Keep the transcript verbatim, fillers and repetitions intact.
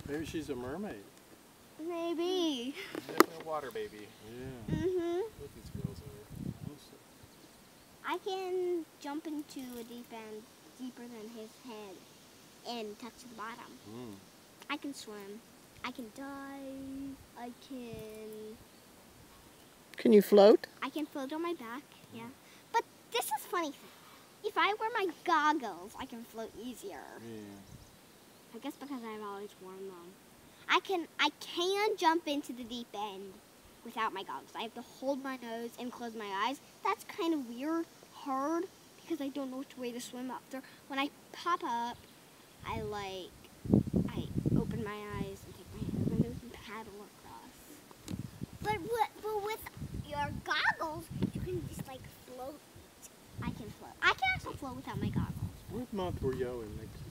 Maybe she's a mermaid. Maybe. Definitely a water baby. Yeah. Mm-hmm. Both these girls are. Also. I can jump into a deep end deeper than his head and touch the bottom. Mm. I can swim. I can dive. I can... Can you float? I can float on my back, yeah. But this is funny. If I wear my goggles, I can float easier. Yeah. I guess because I've always worn them. I can I can jump into the deep end without my goggles. I have to hold my nose and close my eyes. That's kind of weird, hard, because I don't know which way to swim up there. When I pop up, I like, I open my eyes and take my hand and then paddle across. But, with, but with your goggles, you can just like float. I can float. I can actually float without my goggles. What month were you in next